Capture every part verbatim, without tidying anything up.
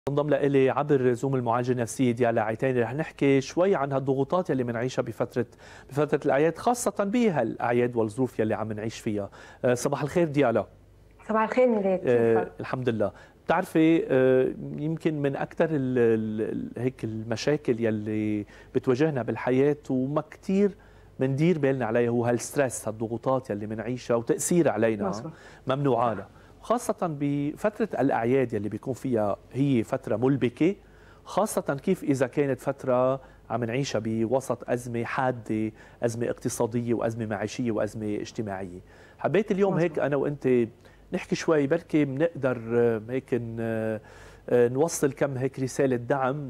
انضم لإلي عبر زوم المعالجة النفسية ديالا عيتاني. رح نحكي شوي عن هالضغوطات يلي بنعيشها بفترة بفترة الأعياد، خاصة بهالأعياد والظروف يلي عم نعيش فيها. أه صباح الخير ديالا. صباح الخير ميلاد. أه الحمد لله. بتعرفي أه يمكن من أكثر هيك المشاكل يلي بتواجهنا بالحياة وما كثير بندير بالنا عليها هو هالستريس، هالضغوطات يلي بنعيشها وتأثير علينا ممنوعانا، خاصة بفترة الأعياد يلي بيكون فيها هي فترة ملبكة، خاصة كيف إذا كانت فترة عم نعيشها بوسط أزمة حادة، أزمة اقتصادية وأزمة معيشية وأزمة اجتماعية. حبيت اليوم هيك أنا وأنت نحكي شوي، بركي بنقدر هيك نوصل كم هيك رسالة دعم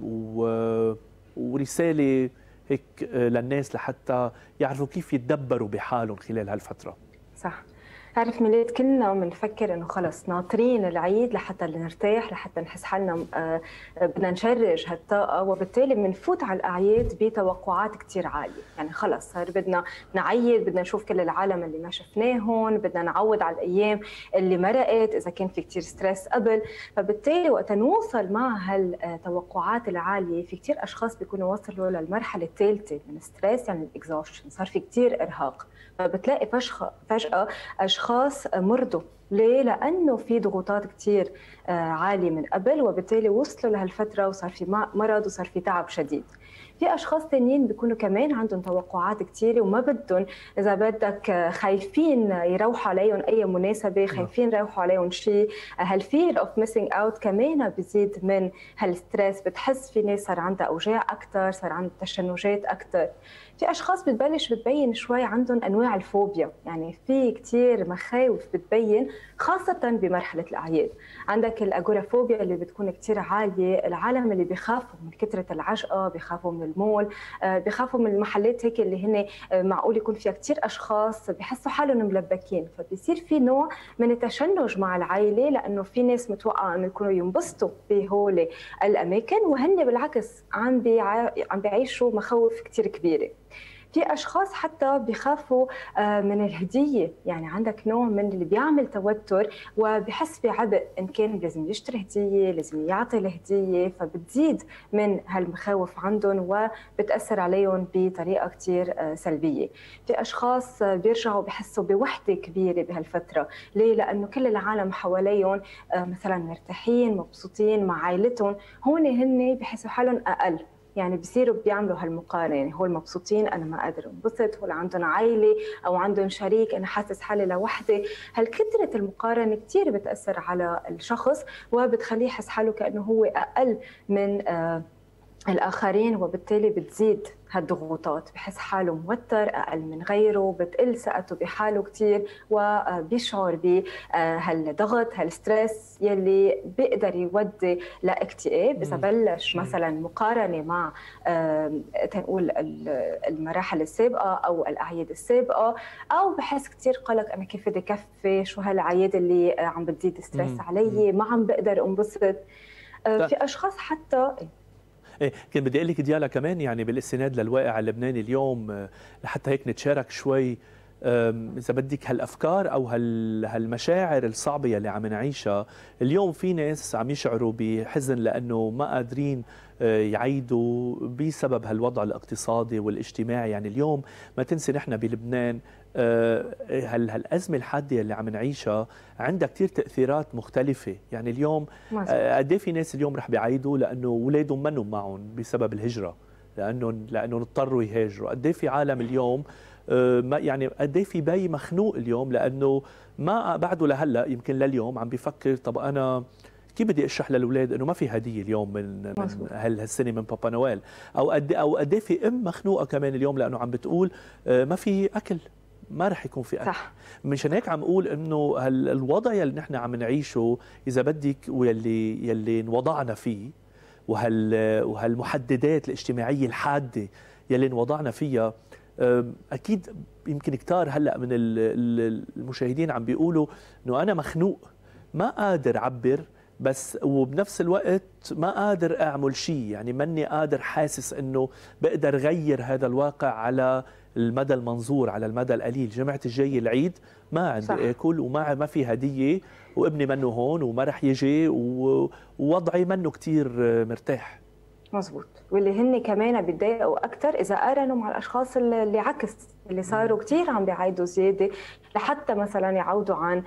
ورسالة هيك للناس لحتى يعرفوا كيف يتدبروا بحالهم خلال هالفترة. صح. عارف ميلاد، كلنا بنفكر انه خلص ناطرين العيد لحتى نرتاح، لحتى نحس حالنا بدنا نشرج هالطاقه، وبالتالي بنفوت على الاعياد بتوقعات كثير عاليه، يعني خلص صار بدنا نعيد، بدنا نشوف كل العالم اللي ما شفناهم، بدنا نعود على الايام اللي مرقت اذا كان في كثير ستريس قبل. فبالتالي وقت نوصل مع هالتوقعات العاليه، في كثير اشخاص بيكونوا وصلوا للمرحله الثالثه من الستريس، يعني الاكزوشن، صار في كثير ارهاق. فبتلاقي فجأة أشخاص مرضوا. ليه؟ لأنه في ضغوطات كتير عالية من قبل، وبالتالي وصلوا لهالفترة وصار في مرض وصار في تعب شديد. في أشخاص تانيين بيكونوا كمان عندهم توقعات كتيرة وما بدهم، إذا بدك خايفين يروحوا عليهم أي مناسبة، خايفين يروحوا عليهم شيء. هالفير أوف ميسينج أوت كمان بيزيد من هالستريس. بتحس في ناس صار عندها أوجاع أكتر، صار عندها تشنجات أكتر. في أشخاص بتبلش بتبين شوي عندهم أنواع الفوبيا، يعني في كتير مخاوف بتبين خاصة بمرحلة الأعياد. عندك الأجورافوبيا اللي بتكون كتير عالية، العالم اللي بيخافوا من كثرة العجقة، بيخافوا من المول، بيخافوا من المحلات هيك اللي هن معقول يكون فيها كتير أشخاص، بيحسوا حالهم ملبكين. فبيصير في نوع من التشنج مع العائلة، لأنه في ناس متوقعة أنه يكونوا ينبسطوا بهول الأماكن، وهن بالعكس عم بيع... عم بيعيشوا مخاوف كتير كبيرة. في أشخاص حتى بيخافوا من الهدية، يعني عندك نوع من اللي بيعمل توتر وبيحس بعبء، إن كان لازم يشتري هدية، لازم يعطي الهدية، فبتزيد من هالمخاوف عندهم وبتأثر عليهم بطريقة كتير سلبية. في أشخاص بيرجعوا بيحسوا بوحدة كبيرة بهالفترة. ليه؟ لأنه كل العالم حواليهم مثلا مرتاحين مبسوطين مع عائلتهم، هون هن بيحسوا حالهم أقل، يعني بصيروا بيعملوا هالمقارنه، يعني هول مبسوطين انا ما قادر انبسط، هول عندهم عائله او عندهم شريك انا حاسس حالي لوحدي. هالكثره المقارنه كثير بتاثر على الشخص وبتخليه يحس حاله كانه هو اقل من آه الآخرين، وبالتالي بتزيد هالضغوطات، بحس حاله موتر أقل من غيره، بتقل ثقته بحاله كتير، وبيشعر بهالضغط هالستريس يلي بيقدر يودي لاكتئاب إذا بلش مثلا مقارنة مع تنقول المراحل السابقة أو الأعياد السابقة، أو بحس كتير قلق أنا كيف بدي كفي، شو هالأعياد اللي عم بتزيد ستريس علي، ما عم بقدر انبسط. في أشخاص حتى ايه كان بدي اقول لك ديالا كمان، يعني بالاستناد للواقع اللبناني اليوم لحتى هيك نتشارك شوي اذا بدك هالافكار او هالمشاعر الصعبه يلي عم نعيشها اليوم. في ناس عم يشعروا بحزن لانه ما قادرين يعيدوا بسبب هالوضع الاقتصادي والاجتماعي. يعني اليوم ما تنسي نحن بلبنان هالازمه الحاده اللي عم نعيشها عندها كثير تاثيرات مختلفه. يعني اليوم قد ايه في ناس اليوم رح بيعيدوا لانه اولادهم منهم معهم بسبب الهجره، لانه لانه اضطروا يهاجروا. قد ايه في عالم اليوم ما يعني قد ايه في بي مخنوق اليوم لانه ما بعده لهلا يمكن لليوم عم بيفكر طب انا كيف بدي اشرح للاولاد انه ما في هديه اليوم من من هالسنه من بابا نويل، او قد او قد في ام مخنوقه كمان اليوم لانه عم بتقول ما في اكل، ما رح يكون في اكل. صح. مشان هيك عم اقول انه الوضع يلي نحن عم نعيشه اذا بدك ويلي يلي انوضعنا فيه، وهال وهالمحددات الاجتماعيه الحاده يلي انوضعنا فيها، اكيد يمكن كتار هلا من المشاهدين عم بيقولوا انه انا مخنوق ما قادر اعبر، بس وبنفس الوقت ما قادر اعمل شيء، يعني ماني قادر حاسس انه بقدر غير هذا الواقع على المدى المنظور على المدى القليل. جمعة الجاي العيد ما عندي صح. اكل وما ما في هديه وابني منه هون وما رح يجي ووضعي منه كتير مرتاح. مزبوط. واللي هن كمان بيتضايقوا اكثر اذا قارنوا مع الاشخاص اللي عكس، اللي صاروا كثير عم بيعايدوا زياده لحتى مثلا يعودوا عن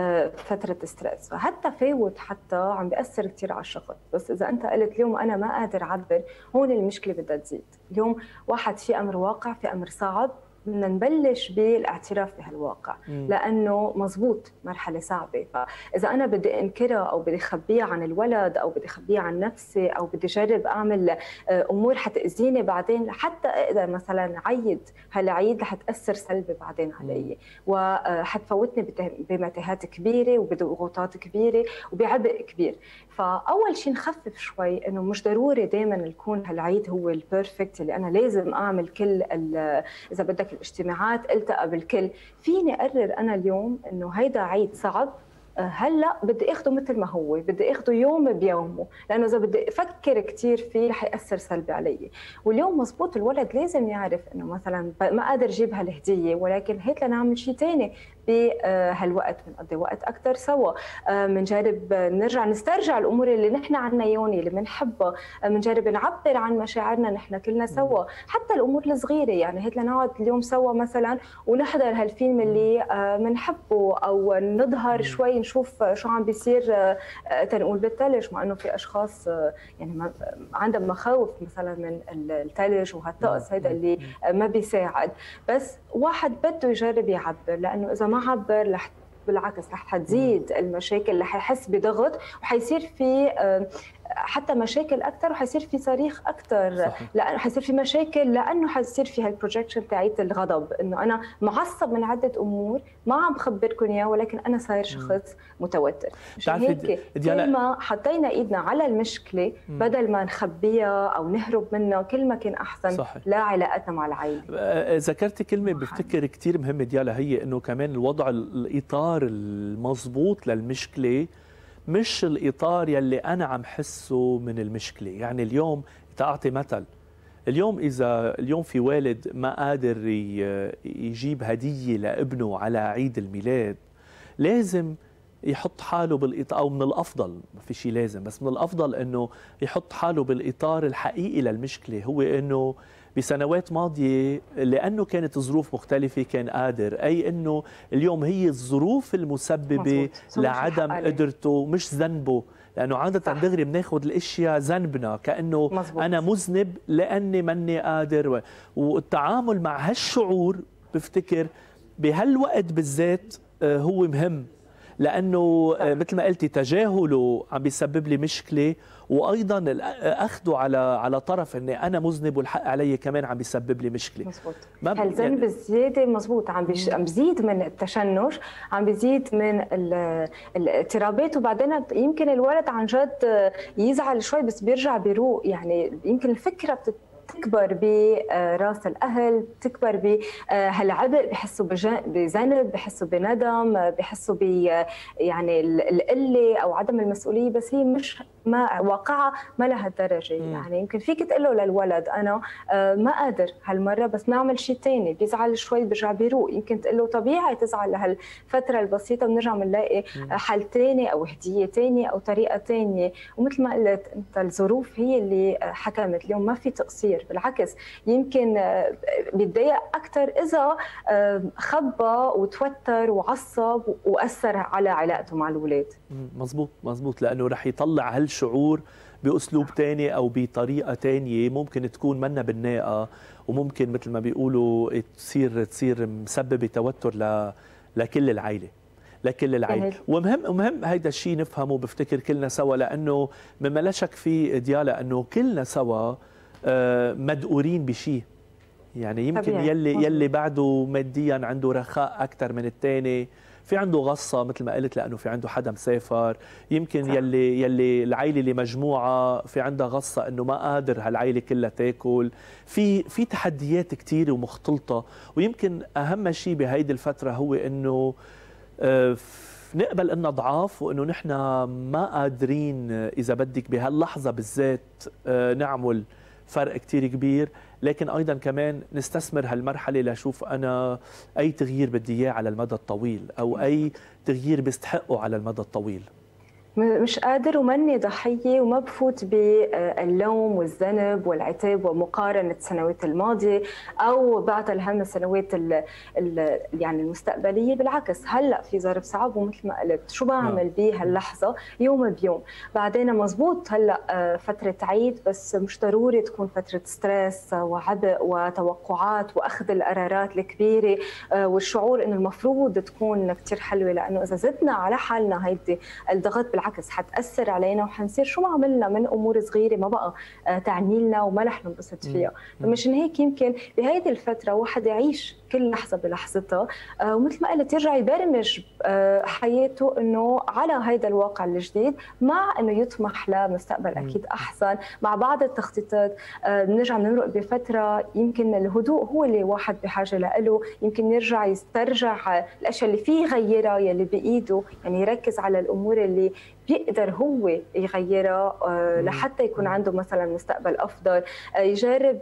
فتره ستريس، فحتى فاوت حتى عم بياثر كثير على الشخص. بس اذا انت قلت اليوم انا ما قادر اعبر، هون المشكله بدها تزيد. اليوم واحد في امر واقع، في امر صعب، بدنا نبلش بالاعتراف بهالواقع، لانه مزبوط مرحله صعبه. فاذا انا بدي انكرها او بدي اخبيها عن الولد او بدي اخبيها عن نفسي او بدي اجرب اعمل امور حتاذيني بعدين، حتى اقدر مثلا عيد هالعيد رح تاثر سلبي بعدين علي وحتفوتني بمتاهات كبيره وبضغوطات كبيره وبعبء كبير. فاول شيء نخفف شوي، انه مش ضروري دائما يكون هالعيد هو البيرفكت اللي انا لازم اعمل كل اذا بدك الاجتماعات التقى بالكل. فيني اقرر انا اليوم انه هيدا عيد صعب، هلا بدي اخده مثل ما هو، بدي اخده يوم بيومه، لانه اذا بدي افكر كثير فيه رح ياثر سلبي علي. واليوم مزبوط الولد لازم يعرف انه مثلا ما قادر اجيب هالهديه، ولكن هيك لنعمل شيء ثاني بهالوقت، بنقضي وقت اكثر سوا، بنجرب نرجع نسترجع الامور اللي نحن عنا اياهم اللي بنحبها، بنجرب نعبر عن مشاعرنا نحن كلنا سوا، حتى الامور الصغيره. يعني هيك لنقعد اليوم سوا مثلا ونحضر هالفيلم اللي بنحبه، او نظهر شوي نشوف شو عم بيصير تنقول بالثلج، مع انه في اشخاص يعني عندهم مخاوف مثلا من الثلج وهالطقس هيدا اللي ما بيساعد. بس واحد بده يجرب يعبر، لانه اذا ما عبر رح بالعكس رح تزيد المشاكل، رح يحس بضغط وحيصير في حتى مشاكل اكثر، وحيصير في صريخ اكثر، لانه حيصير في مشاكل، لانه حيصير في هالبروجكشن تاعت الغضب، انه انا معصب من عده امور ما عم بخبركم اياه، ولكن انا صاير شخص متوتر. مش هيك كل ما حطينا ايدنا على المشكله مم. بدل ما نخبيها او نهرب منها، كل ما كان احسن صحيح. لا علاقتنا مع العائله. ذكرتي كلمه بفتكر كثير مهمه ديالا، هي انه كمان الوضع الاطار المضبوط للمشكله مش الإطار يلي أنا عم حسه من المشكلة. يعني اليوم تعطي مثل، اليوم إذا اليوم في والد ما قادر يجيب هدية لابنه على عيد الميلاد، لازم يحط حاله بالإطار، أو من الأفضل، ما في شيء لازم، بس من الأفضل أنه يحط حاله بالإطار الحقيقي للمشكلة، هو أنه بسنوات ماضية لأنه كانت الظروف مختلفة كان قادر، أي أنه اليوم هي الظروف المسببة لعدم قدرته مش ذنبه، لأنه عادة دغري بناخذ الأشياء ذنبنا، كأنه مزبوط. أنا مذنب لأني مني قادر، والتعامل مع هالشعور بفتكر بهالوقت بالذات هو مهم، لأنه مثل ما قلتي تجاهله عم بيسبب لي مشكلة، وايضا اخذه على على طرف اني انا مذنب والحق علي كمان عم بيسبب لي مشكله. مزبوط. هالذنب الزياده مزبوط عم بيش... عم بيزيد من التشنج، عم بيزيد من الاضطرابات، وبعدين يمكن الولد عن جد يزعل شوي بس بيرجع بيروق. يعني يمكن الفكره بتت... تكبر براس الاهل، تكبر بهالعبء، بحسوا بذنب، بحسوا بندم، بحسوا ب يعني القله او عدم المسؤوليه، بس هي مش ما واقعها ما لهالدرجه. يعني يمكن فيك تقول له للولد انا ما قادر هالمره بس نعمل شيء ثاني، بيزعل شوي بيرجع بيروق. يمكن تقول له طبيعي تزعل لهالفتره البسيطه، بنرجع بنلاقي حل ثاني او هديه ثانيه او طريقه ثانيه. ومثل ما قلت انت الظروف هي اللي حكمت، اليوم ما في تقصير، بالعكس يمكن بيتضايق اكثر اذا خبى وتوتر وعصب واثر على علاقته مع الاولاد. مزبوط مزبوط، لانه رح يطلع هالشعور باسلوب ثاني او بطريقه ثانيه ممكن تكون منا بالناقه، وممكن مثل ما بيقولوا تصير تصير مسببه توتر ل لكل العائله لكل العائله. ومهم ومهم هيدا الشيء نفهمه بفتكر كلنا سوا، لانه مما لا شك فيه ديالا انه كلنا سوا مدقورين بشيء. يعني يمكن طبيعي. يلي يلي بعده ماديا عنده رخاء اكثر من الثاني، في عنده غصه مثل ما قلت لانه في عنده حدا مسافر، يمكن صح. يلي يلي العائله اللي مجموعه في عندها غصه انه ما قادر هالعائله كلها تاكل، في في تحديات كثيره ومختلطه. ويمكن اهم شيء بهيدي الفتره هو انه نقبل اننا ضعاف، وانه نحن ما قادرين اذا بدك بهاللحظه بالذات نعمل فرق كتير كبير، لكن أيضا كمان نستثمر هالمرحلة لشوف أنا أي تغيير بدي إياه على المدى الطويل أو أي تغيير بيستحقه على المدى الطويل. مش قادر ومني ضحية وما بفوت باللوم والذنب والعتاب ومقارنة السنوات الماضية أو بعد الهم السنوات ال ال يعني المستقبلية. بالعكس هلأ في ظرف صعب ومثل ما قلت شو بعمل بهاللحظة يوم بيوم. بعدين مزبوط هلأ فترة عيد بس مش ضروري تكون فترة ستريس وعبء وتوقعات وأخذ القرارات الكبيرة والشعور إنه المفروض تكون كتير حلوة، لأنه إذا زدنا على حالنا هيدي الضغط بالعكس بالعكس حتأثر علينا وحنصير شو ما عملنا من أمور صغيرة ما بقى تعني لنا وما رح ننبسط فيها. فمشان هيك يمكن بهيدي الفترة واحد يعيش كل لحظة بلحظتها ومثل ما قلت يرجع يبرمج حياته إنه على هيدا الواقع الجديد، مع إنه يطمح لمستقبل أكيد أحسن. مع بعض التخطيطات بنرجع نمرق بفترة يمكن الهدوء هو اللي واحد بحاجة له، يمكن يرجع يسترجع الأشياء اللي فيه يغيرها يلي بإيده، يعني يركز على الأمور اللي بيقدر هو يغيرها لحتى يكون عنده مثلا مستقبل أفضل. يجرب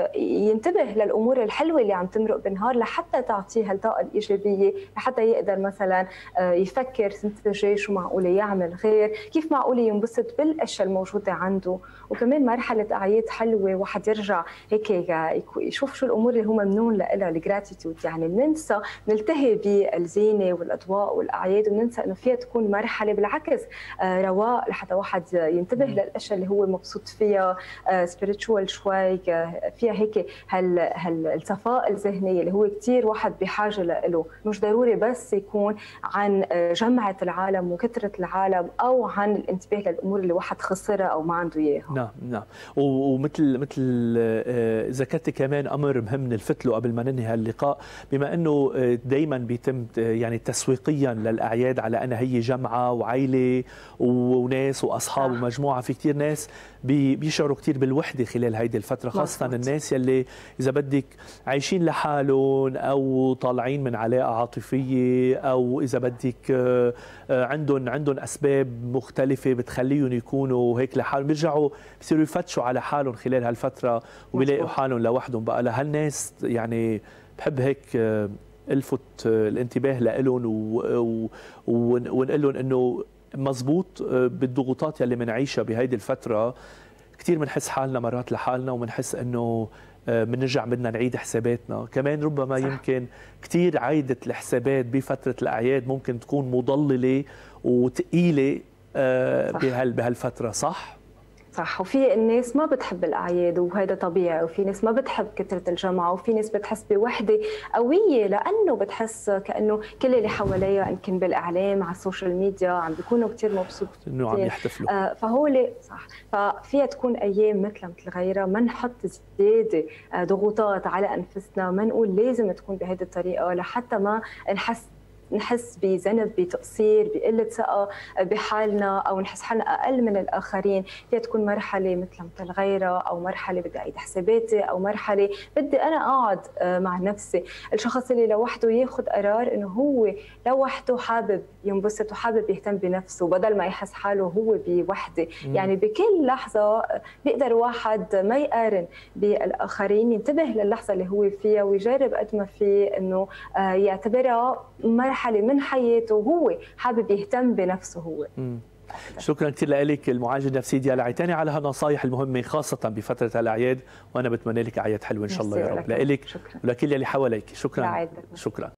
ينتبه للأمور الحلوة اللي عم تمرق بالنهار لحتى تعطيها الطاقة الإيجابية، لحتى يقدر مثلا يفكر سنة الجاي شو معقولة يعمل غير، كيف معقولة ينبسط بالأشياء الموجودة عنده. وكمان مرحلة أعياد حلوة واحد يرجع هيك يشوف شو الأمور اللي هو ممنون لها، الجراتيتيود. يعني بننسى نلتهي بالزينة والأضواء والأعياد وبننسى إنه فيها تكون مرحلة بالعكس رواق لحتى واحد ينتبه للأشياء اللي هو مبسوط فيها، سبيريتشوال شوي، فيها هيك هال هالصفاء الذهني اللي هو كتير واحد بحاجة له. مش ضروري بس يكون عن جمعة العالم وكثرة العالم أو عن الانتباه للأمور اللي واحد خسرها أو ما عنده إياها. نعم نعم. ومثل مثل ذكرتي كمان أمر مهم نلفت له قبل ما ننهي هاللقاء، بما أنه دايما بيتم يعني تسويقيا للأعياد على أنها هي جمعة وعائلة وناس واصحاب ومجموعه، في كثير ناس بيشعروا كثير بالوحده خلال هيدي الفتره، خاصه مزبوط. الناس يلي اذا بدك عايشين لحالهم او طالعين من علاقه عاطفيه او اذا بدك عندهم عندهم اسباب مختلفه بتخليهم يكونوا هيك لحالهم، بيرجعوا بصيروا يفتشوا على حالهم خلال هالفتره وبيلاقوا حالهم لوحدهم. بقى لهالناس يعني بحب هيك الفت الانتباه لهم ونقول لهم انه مزبوط بالضغوطات يلي بنعيشها بهيدي الفترة كثير بنحس حالنا مرات لحالنا وبنحس انه بنرجع بدنا نعيد حساباتنا. كمان ربما صح. يمكن كثير عايدة الحسابات بفترة الأعياد ممكن تكون مضللة وثقيلة بهالفترة، صح؟ صح. وفي الناس ما بتحب الأعياد وهذا طبيعي، وفي ناس ما بتحب كثرة الجمعة، وفي ناس بتحس بوحدة قوية لأنه بتحس كأنه كل اللي حواليها يمكن بالإعلام على السوشيال ميديا عم بيكونوا كثير مبسوطين إنه عم يحتفلوا. آه فهو صح. ففيها تكون أيام مثل مثل غيرها، ما نحط زيادة آه ضغوطات على أنفسنا، ما نقول لازم تكون بهذه الطريقة لحتى ما نحس نحس بذنب، بتقصير، بقلة ثقة بحالنا أو نحس حالنا أقل من الآخرين. فيها تكون مرحلة مثل مثل غيرها، أو مرحلة بدي أعيد حساباتي، أو مرحلة بدي أنا أقعد مع نفسي. الشخص اللي لوحده ياخذ قرار إنه هو لوحده حابب ينبسط وحابب يهتم بنفسه بدل ما يحس حاله هو بوحدة. يعني بكل لحظة بيقدر واحد ما يقارن بالآخرين، ينتبه للحظة اللي هو فيها ويجرب قد ما فيه إنه يعتبرها مرحلة من حياته وهو حابب يهتم بنفسه هو. مم. شكرا كثير لك المعالجه النفسيه ديالا عيتاني على هالنصائح المهمه خاصه بفتره الاعياد، وانا بتمنى لك اعياد حلوه ان شاء الله يا رب، لك ولكل اللي حواليك. شكرا شكرا.